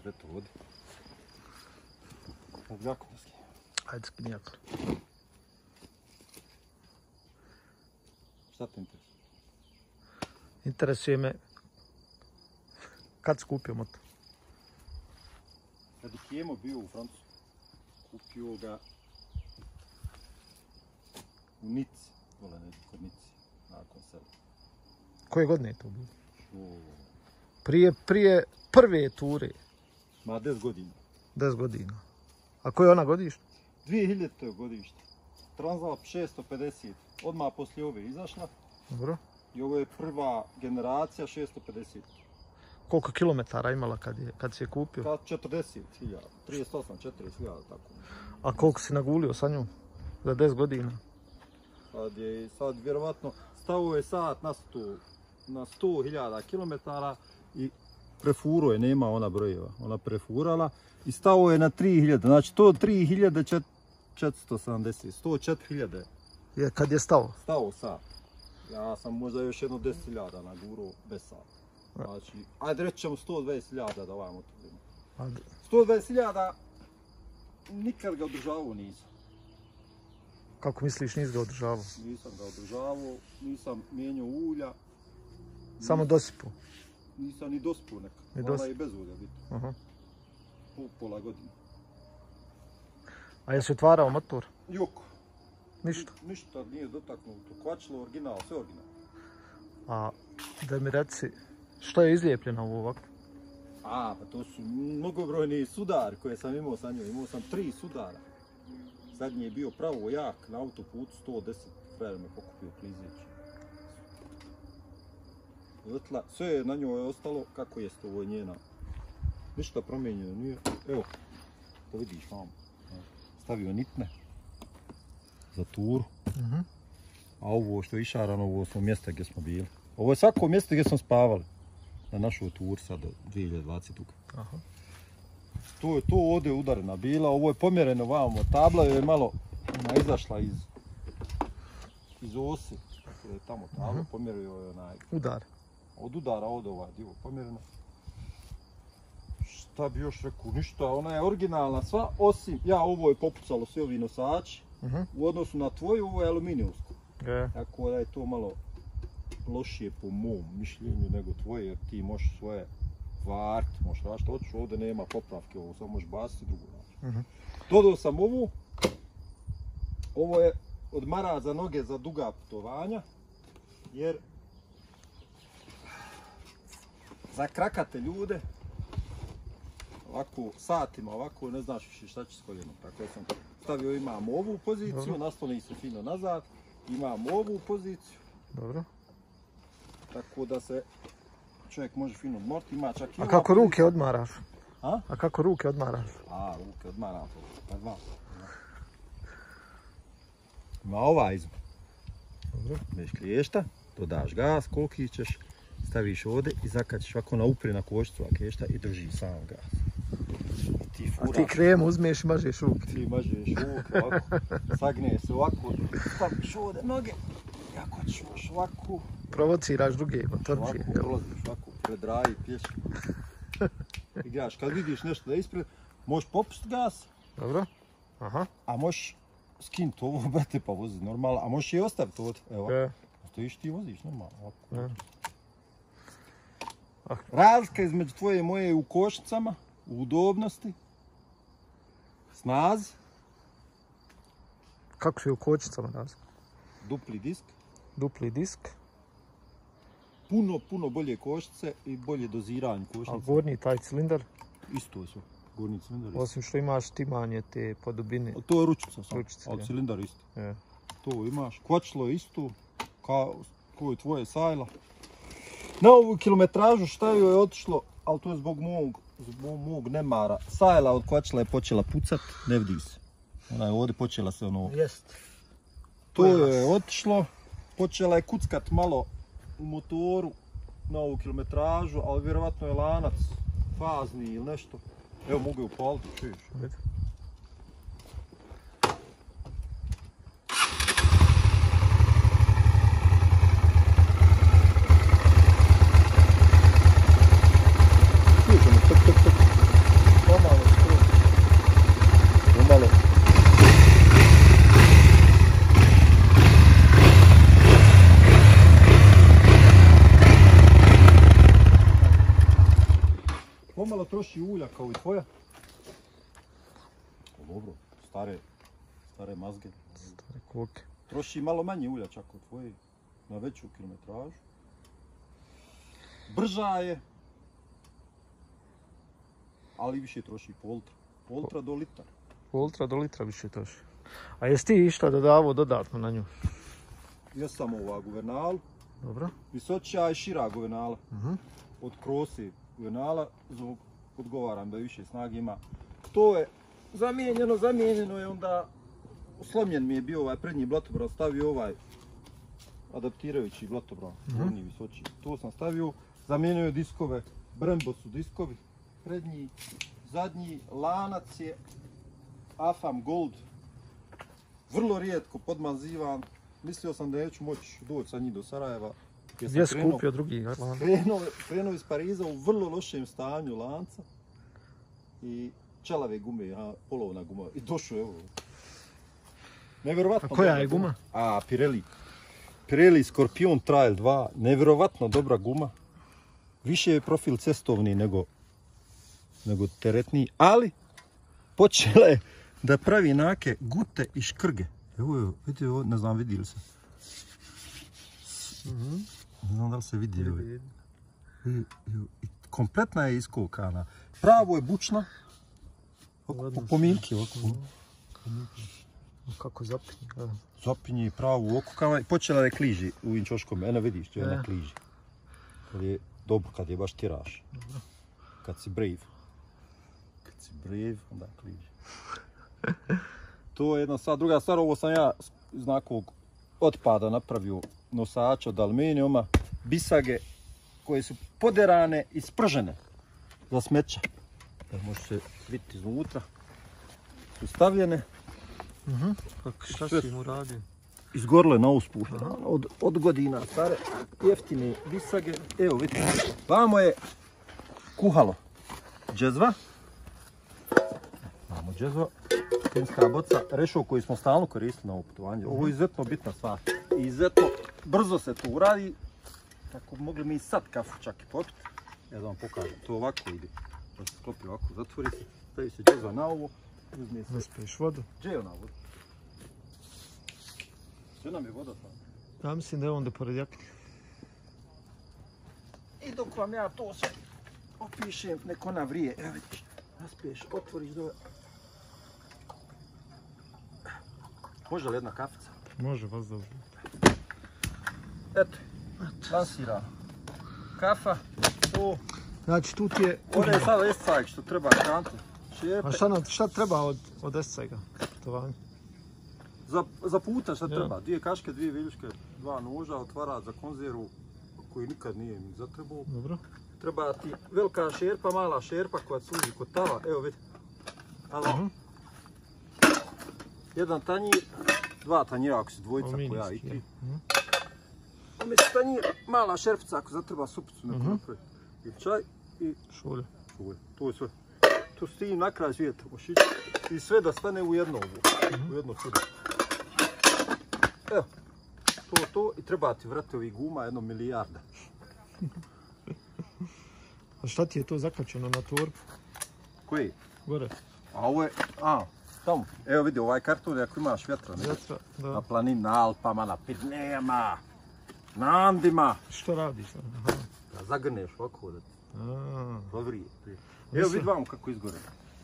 Ajde to vodi. Mogu jako da skijem. Ajde skini jako. Šta te interesuje? Interesuje me kad si kupio motor. Kad je Kijemo bio u Francusku, kupio ga u Nici, dole neki kod Nici, nakon sela. Koje godine je to bilo? O, Prije prve ture. ma 10 godina. 10 godina. A koje je ona godište? 2000. godište. Transalp 650, odmah poslije ove izašla. Dobro. I ovo je prva generacija 650. Koliko kilometara imala kad si je kupio? Kad 40.000, 38, 40.000, tako. A koliko si nagulio sa njom? Za 10 godina? Sad vjerovatno stavio je sat na 100.000 km i prefuro je, nema ona brojeva, ona prefurala i stavio je na 3.000, znači to 3.470, 104.000 Je kad je stao? Stao sat. Ja sam možda još jedno 10.000 nagurao bez sata. Znači, ajde reći ćemo 120.000 da ovaj motor ima. 120.000, nikad ga održavao nisam. Kako misliš nisi ga održavao? Nisam ga održavao, nisam mijenjao ulja. Samo dosipu? Nisam ni dospao nekad. Hvala i bez ulja biti. Pola godine. A jesi otvarao motor? Joko. Ništa? Ništa nije dotaknuto. Kvačilo original, sve original. A da mi reci, što je izlijepljeno u ovako? Pa to su mnogobrojni sudari koje sam imao sa njom. Imao sam 3 sudara. Zadnji je bio pravo jak na autoputu 110 frajer me pokupio klizeći. Sve je na njoj ostalo kako jest, ovo je njena. Ništa promijenjeno nije. Evo, to vidiš vam. Stavio nitne za turu. A ovo što je išarano, ovo smo mjesta gdje smo bili. Ovo je svako mjesto gdje smo spavali. Na našoj turi sad do 2020. To je to ovdje udarena bila, ovo je pomjereno vamo. Tabla je malo izašla iz osi. Tako da je tamo tabla, pomjerio je onaj... Udar. Od udara ovdje ovaj dio pomjereno. Šta bi još rekao, ništa, ona je originalna sva, osim, ovo je popucalo svi ovi nosači. U odnosu na tvoju, ovo je aluminijumsko. Tako da je to malo lošije po mom mišljenju nego tvoje, jer ti možeš svoje vart, možeš raditi što hoćeš, ovdje nema popravke, ovo samo možeš basiti drugu način. Dodao sam ovu, ovo je odmara za noge za duga putovanja, jer za krakate ljude, ovako satima, ovako ne znaš više šta će s koljenom, tako sam stavio, imam ovu poziciju, nasloni se fino nazad, imam ovu poziciju. Dobro. Tako da se čovjek može fino odmoriti, ima čak i ova... A kako ruke odmaraš? A? A kako ruke odmaraš? Ruke odmaram, pa dva. Ima ova izma. Dobro. Već kliješta, dodaš gas, koliki ćeš, staviš ovdje i zakačiš ovako na upri na košnicu kliješta i drži sam gas. A ti kremu uzmeš i mažeš ruke? Ti mažeš ruke, ovako, sagne se ovako, staviš ovdje noge, i ako ćeš ovako... Provociraš druge motorčije. Ovako prolaziš, ovako pred raji, pješki. I gledaš, kad vidiš nešto da je ispred, možeš popustiti gas. Dobro. Aha. A možeš skinuti ovo, brate, pa voziti normalno, a možeš i ostaviti ovdje. Evo, stojiš ti i voziš normalno, ovako. Razlika između tvoje i moje u košnicama, u udobnosti, snazi. Kako si u kočnicama razlika? Dupli disk. Dupli disk. Puno bolje košnice i bolje doziranje košnice. A gornji taj cilindar? Isto su, gornji cilindar isto. Osim što imaš timanje te po dubini. To je ručica sam, ali cilindar isto. To imaš, kvačilo je isto, kao je tvoje sajla. Na ovu kilometražu šta joj je otišlo, ali to je zbog mog nemara. Sajla od kvačila je počela pucat, ne vidi se. Ona je ovdje počela se ono... Jest. To je otišlo, počela je kuckat malo u motoru na ovu kilometražu, ali vjerovatno je lanac fazni ili nešto. Evo mogu je upaliti, čuješ. pomalo troši ulja kao i tvoja. Dobro, stare mazge. Stare koke. Troši malo manje ulja čak od tvoje, na veću kilometražu. Brža je, ali više troši po ultra do litra. Po ultra do litra više troši. A jesi ti išta dodavao dodatno na nju? Jesam ova guvernalu. Dobro. Visočija i šira guvernala. Od krose guvernala, odgovaram da više snage ima. To je zamijenjeno je onda, slomljen mi je bio ovaj prednji blatobran, stavio ovaj adaptirajući blatobran, gornji visočiji. To sam stavio, zamijenio je diskove, Brembo su diskovi, prednji, zadnji, lanac je Afam Gold, vrlo rijetko podmazivan. Mislio sam da neću moći doći sa njih do Sarajeva. Gdje si kupio drugi? Krenuo iz Pariza u vrlo lošem stanju lanca i čelave gume, polovna guma. I došao je ovo. Nevjerovatno. A koja je guma? Pirelli. Pirelli Scorpion Trail 2. Nevjerovatno dobra guma. Više je profil cestovni nego teretni, ali počela je da pravi nake gute i škrge. Evo, vidite ovo, ne znam vidi li se. Ne znam da li se vidi. Kompletna je iskokana. Pravo je bučna. Pomiljki ovako. Kako zapinje. Zapinje pravo okukava i počela je kliži u ovim čoškom. Eno vidiš, to je ona kliži. Kad je dobro, kad je baš tiraš. Kad si brave. Kad si brave, onda kliži. To je jedna stvar. Druga stvar, ovo sam ja iz nekog otpada napravio nosač od aluminijuma, bisage koje su poderane i spržene za smeća. Može se vidjeti iznutra. Su stavljene. Šta si im uradio? Izgorile na usput. Od godina stare, jeftine bisage. Evo vidite, vamo je kuhalo džezva. Vamo džezva. Finska boca, rešov koji smo stalno koristili na ovo putovanje. Ovo je izuzetno bitna stvar. Izuzetno brzo se to uradi. Tako mogli mi sad kafu čak i popiti. Ja da vam pokažem. To ovako ide. Da se sklopi ovako, zatvori se. Stavi se džezva na ovo. Uzme se. Naspiješ vodu. Gdje je ona voda? Sve nam je voda tamo. Ja mislim da je onda pored jakne. I dok vam ja to sve opišem, nek ona vrije. Evo vidiš. Naspiješ, otvoriš dole. Može li jedna kafica? Može, vas dobro. Eto, lansira. Kafa, to. Znači tu ti je... Ovdje je sada escajk što treba kante. A šta treba od escajka? Za puta šta treba? 2 kaške, 2 viljuške, 2 noža, otvarač za konzervu koji nikad nije mi zatrebao. Dobro. Treba ti velika šerpa, mala šerpa koja služi kod tava. Evo vidi. Jedan tanjir, 2 tanjira ako si dvojica, ako ja i ti. Umjesto tanjir, mala šerpica ako zatreba supicu neku napraviti. I čaj i šulje. To je sve. Tu stivim na kraj svijeta i sve da stane u jedno ovo. U jedno čudo. Evo, to i treba ti vrati ovih guma 1 milijarda. A šta ti je to zakačeno na torbu? Koji? Gore. A ovo je, tamo. Evo vidi, ovaj karton ako imaš vjetra. Vjetra, da. Na planini, na Alpama, na Pirinejama, na Andima. Što radiš? Da zagrneš ovako da ti povrije. Evo vidi vam kako izgore.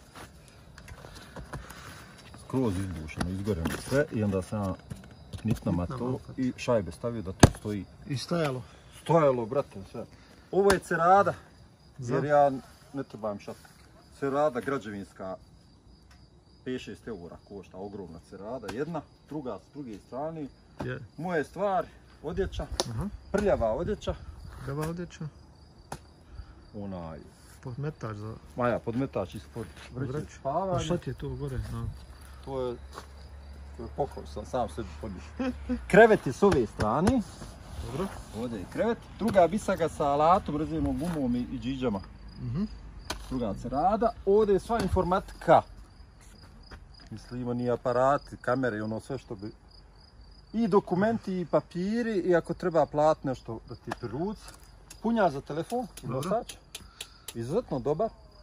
Skroz izbušeno, izgoreno sve i onda sam nitnama to i šajbe stavio da to stoji. I stajalo? Stajalo, brate, sve. Ovo je cerada, jer ja ne trebam šat. Cerada građevinska, 5-6 eura košta, ogromna cerada, jedna, druga s druge strane. Moje stvari, odjeća, prljava odjeća. Prljava odjeća? Onaj... Podmetač za... Maja, podmetač ispod vreće spavanja. A šta ti je to gore? To je poklon, sam sebi podiš. Krevet je s ove strane. Dobro. Ovdje je krevet. Druga bisaga sa alatom, rezenom gumom i džiđama. Druga cerada. Ovdje je sva informatika. Mislim, ni aparati, kamere i ono sve što bi... I dokumenti i papiri i ako treba platiti nešto da ti priruci. Punjač za telefon i nosač. Izuzetno dobar.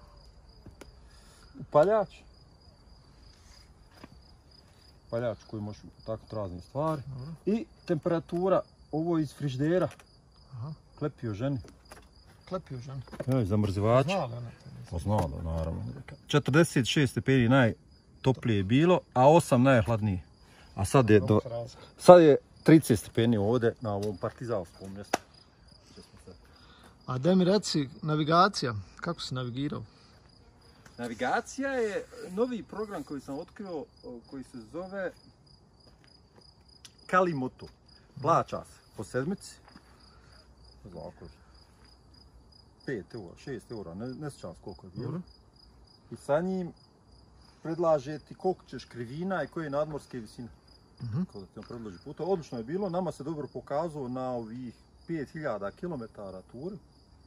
upaljač. Upaljač koji može taknuti razne stvari. Dobro. I temperatura, ovo iz frižidera. Aha. Klepio ženi. Klepio ženi? Joj, zamrzivač. Zna li ona to? Zna da, naravno. 46 stepeni najtoplije je bilo, a 8 najhladnije. A sad je, sad je 30 stepeni ovdje na ovom partizanskom mjestu. A daj mi reci, navigacija, kako si navigirao? Navigacija je novi program koji sam otkrio, koji se zove Kalimoto. Plaća se po sedmici. Ne znam ako je 5 eura, 6 eura, ne sjećam koliko je bilo. I sa njim predlaže ti koliko ćeš krivina i koje nadmorske visine. Kao da ti on predloži puta. Odlično je bilo, nama se dobro pokazao na ovih 5000 km turi.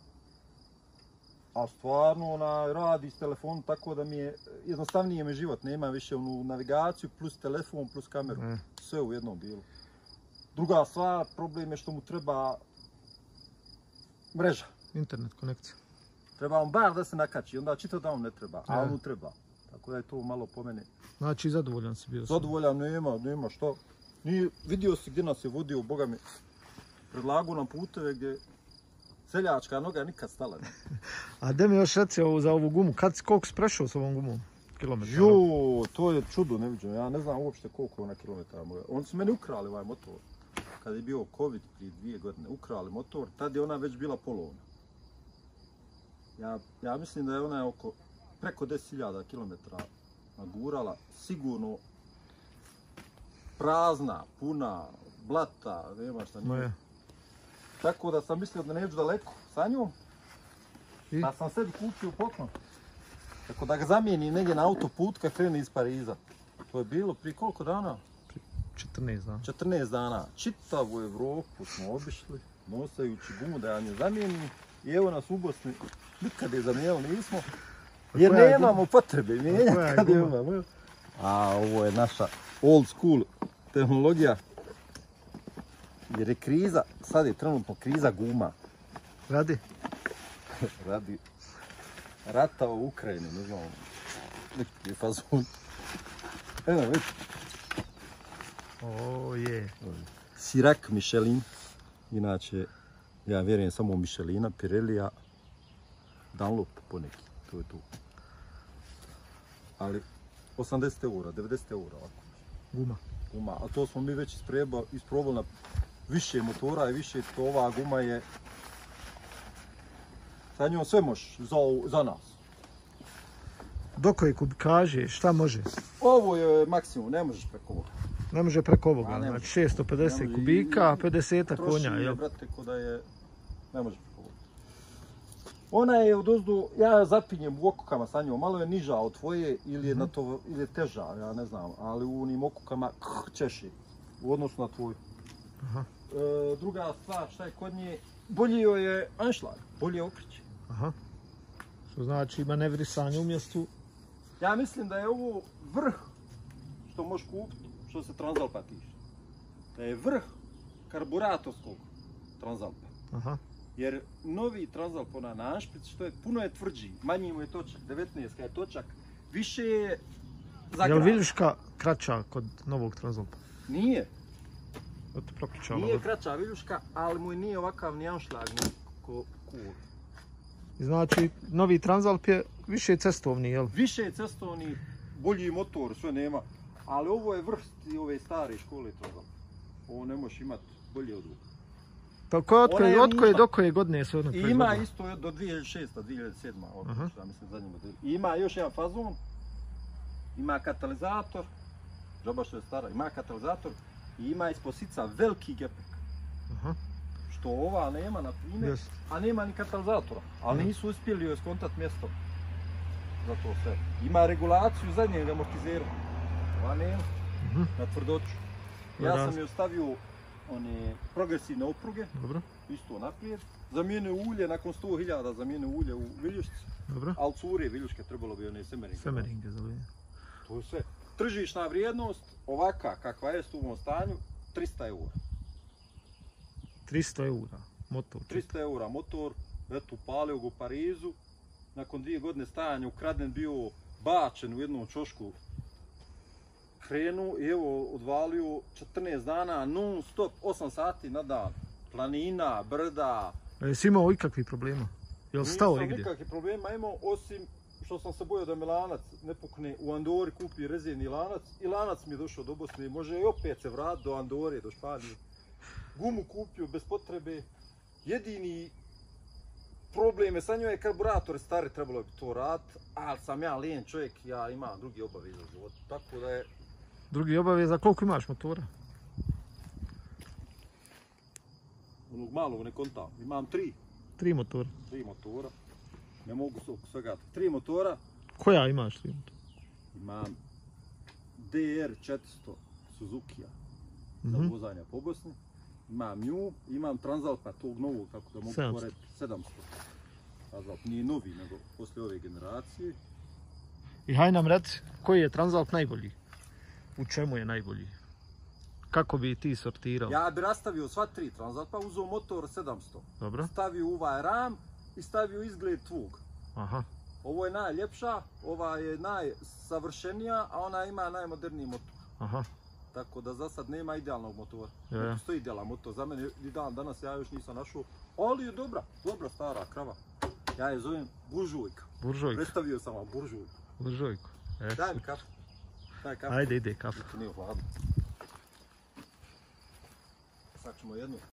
A stvarno radi s telefonom tako da mi je jednostavnije mi život, nema više onu navigaciju plus telefon plus kameru, sve u jednom dijelu. Druga stvar, problem je što mu treba mreža. Internet konekcija. Treba on bar da se nakači, onda čitav dan ne treba, a on mu treba. Tako da je to malo po mene. Znači zadovoljan si bio? Zadovoljan, nema što. Vidio si gdje nas je vodio, Boga mi, predlagao nam puteve gdje seljačka noga nikad stala. A gdje mi još reci za ovu gumu, koliko si prešao s ovom gumom? Kilometara? To je čudo neviđeno, ja ne znam uopšte koliko ona kilometara moja. Oni su meni ukrali ovaj motor. Kad je bio COVID prije 2 godine, ukrali motor, tad je ona već bila polovna. Ja mislim da je ona preko 10.000 km nagurala, sigurno prazna, puna, blata, nema šta nije. Tako da sam mislio da neću daleko sa njom, pa sam sebi kupio poklon. Tako da ga zamijenim negdje na autoput kad krene iz Pariza. To je bilo prije koliko dana? 14 dana. 14 dana. Čitavu Evropu smo obišli, nosajući gumu da ja nje zamijenim. I evo nas u Bosni, nikad je zamijenili nismo, jer nemamo potrebe mijenjati kad je imamo. A ovo je naša old school tehnologija. Jer je kriza, sad je trenutno kriza guma. Radi? Radi rata u Ukrajini, ne znam, neki fazon. Evo, vidi. Je. Sirak Michelin, inače, ja vjerujem samo Michelina, Pirellija, Dunlop poneki, to je to. Ali 80 eura, 90 eura ovako. Guma, a to smo mi već isprobali na više motora i više, ova guma je, sa njom sve možeš za nas. Do koje kubikaže, šta može? Ovo je maksimum, ne možeš preko ovoga. Ne može preko ovoga, znači 650 kubika, 50 konja, jel? Brate, ko da je, ne može preko ovoga. Ona je odozdo, ja zapinjem u okukama sa njom, malo je niža od tvoje ili je teža, ja ne znam, ali u onim okukama češi u odnosu na tvoju. Druga stvar, šta je kod nje, bolji joj je anšlag, bolje okreće. Što znači manevrisanje u mjestu? Ja mislim da je ovo vrh što možeš kupiti, što se Transalpa tiče. Da je vrh karburatorskog Transalpa. Jer novi Transalp, ona na Anšpric, puno je tvrđi, manji mu je točak, 19 je točak, više je zagrad. Je li viljuška kraća kod novog Transalpa? Nije. Nije kraća viljuška, ali mu nije ovakav ni anšlag, ni ko kul. Znači, novi Transalp je više cestovni, jel? Više je cestovni, bolji motor, sve nema. Ali ovo je vrh ove stare škole Transalp. Ovo ne možeš imati bolje od ovoga. Od koje do koje godine se ono proizvodila? Ima isto do 2006. 2007. Ja mislim zadnji model. Ima još jedan fazon, ima katalizator, džaba što je stara, ima katalizator i ima ispod sica veliki gepek. Što ova nema, na primjer, a nema ni katalizatora, ali nisu uspjeli joj skontat mjesto za to sve. Ima regulaciju zadnjeg amortizera, ova nema, na tvrdoću. Ja sam joj stavio one progresivne opruge, isto naprijed, zamijenio ulje, nakon 100.000 zamijenio ulje u viljušci, ali cure viljuške trebalo bi one semeringe. Semeringe za ulje. To je sve. Tržišna vrijednost, ovaka kakva je u ovom stanju, 300 eura. 300 eura motor? 300 eura motor, eto upalio ga u Parizu, nakon 2 godine stajanja ukraden bio bačen u jednom čošku. Krenu i evo odvalio 14 dana non stop, 8 sati na dan. Planina, brda. Jesi imao ikakvih problema? Jel stao igdje? Nisam nikakvih problema imao, osim što sam se bojao da mi lanac ne pukne. U Andori kupi rezervni lanac i lanac mi je došao do Bosne. Može i opet se vratiti do Andore, do Španije. Gumu kupio bez potrebe. Jedini problem je sa njoj je karburator stari, trebalo bi to raditi, ali sam ja lijen čovjek, ja imam drugi obaveza u životu, tako da je... Drugi obaveza, koliko imaš motora? Onog malog ne kontam, imam 3. 3 motora? 3 motora, ne mogu svega, 3 motora. Koja imaš 3 motora? Imam DR400 Suzukija za vozanja po Bosni. Imam nju, imam Transalpa tog novog, tako da mogu porediti 700. Transalp nije novi, nego poslije ove generacije. I haj nam reci, koji je Transalp najbolji? U čemu je najbolji? Kako bi ti sortirao? Ja bi rastavio sva 3 Transalpa, uzeo motor 700. Dobro. Stavio ovaj ram i stavio izgled tvog. Aha. Ovo je najljepša, ova je najsavršenija, a ona ima najmoderniji motor. Aha. Tako da za sad nema idealnog motora. Ja. Ne postoji idealan motor. Za mene i dan danas ja još nisam našao. Ali je dobra stara krava. Ja je zovem Buržujka. Buržujka. Predstavio sam vam Buržujku. Buržujku. Daj mi kafu. Ajde, ide kafu. Nije hladno. Sad ćemo jednu.